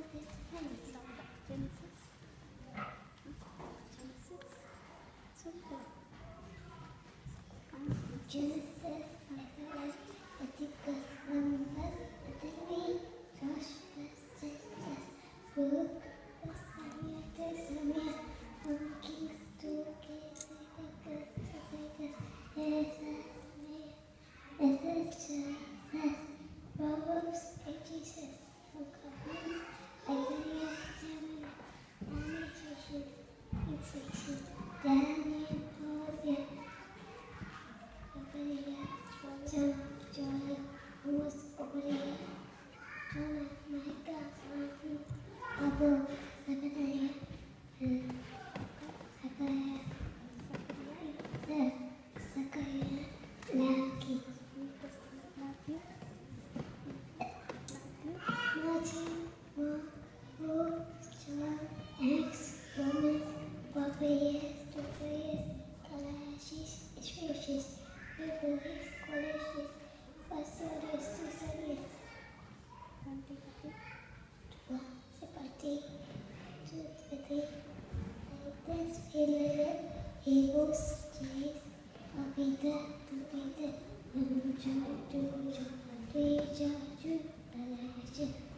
Genesis, Exodus, Leviticus, Numbers, Deuteronomy, Joshua, Judges, Ruth, Samuel, One Kings, 2 Kings, 3 Kings, Ezra, Proverbs, Jesus, Isaiah, Jeremiah, Lamentations, Daniel, Hosea, John, Joel, Amos, Obadiah, Jonah, Micah, Matthew, Abel, Zechariah, Zechariah, Malachi, Matthew, Mark, Luke, John, Acts, Romans, Barbados, Galatians, Ephesians, Hebrews, Colossians, 1 Thessalonians, 2 Timothy, 2 Timothy, Titus, Philip, Hebrews, James, Peter, 2 Peter, 1 John, 2 John, 3 John, 2 Galatians.